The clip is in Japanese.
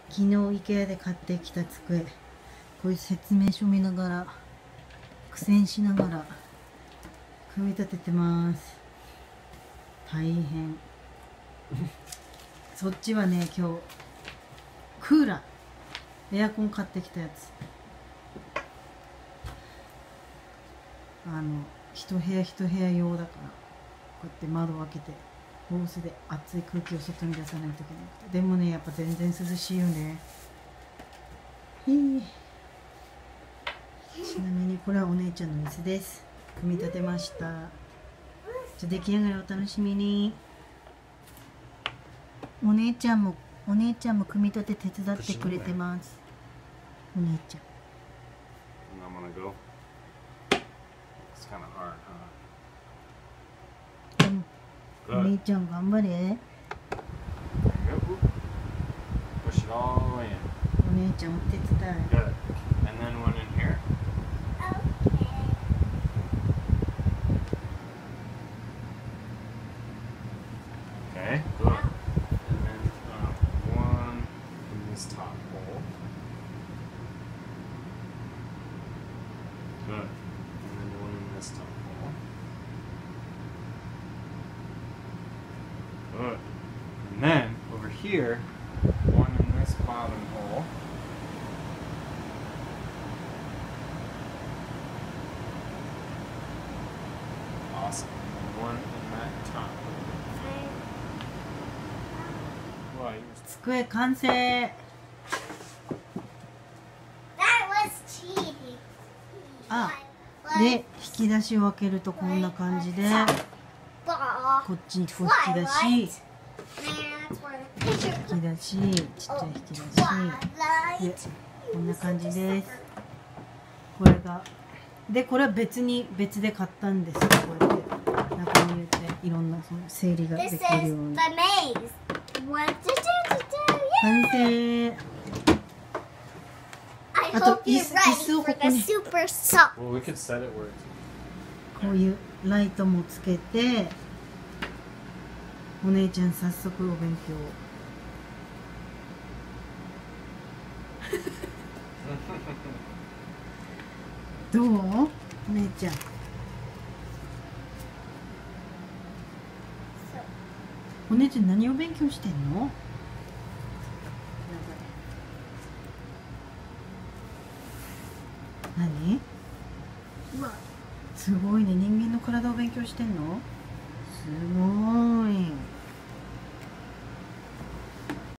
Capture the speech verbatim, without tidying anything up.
昨日 IKEA で買ってきた机、こういう説明書見ながら苦戦しながら組み立ててます。大変そっちはね、今日クーラーエアコン買ってきたやつ、あの一部屋一部屋用だから、こうやって窓を開けてホースで熱い空気を外に出さないといけなくて、でもねやっぱ全然涼しいよね。ひーちなみにこれはお姉ちゃんの椅子です。組み立てました。じゃあ出来上がりお楽しみに。お姉ちゃんもお姉ちゃんも組み立て手伝ってくれてます。お姉ちゃん。 I'm gonna go. It's kind of hard, huh? でもお姉ちゃん頑張れ。 There you go. Push it all in. お姉ちゃんお手伝い。 Good. And then one in here. Okay, good. And then uh, one in this top hole. Good. And then one in this top hole. Good. And then over here, one in this bottom hole. Awesome. And one in that top. Wow, you 机完成。 That was cheating. あ、で引き出しを開けるとこんな感じで、 Ball. こっちにこう引き出し、 That's where the picture 引き出し、ちっちゃい引き出しで、 Twilight. こんな感じです。これがで、これは別に別で買ったんですよ。こうやって中に入れていろんなその整理がで This き is る the ように。 maze. One, two, two, two, two. 完成。 I あと hope 椅 you're 子椅子 ready を for ここ the に super soft. Well, we could set it where it's こういうライトもつけて、お姉ちゃん早速お勉強。どう？お姉ちゃん。お姉ちゃん何を勉強してんの？何？うわ、すごいね。人間の体を勉強してんの？すごい。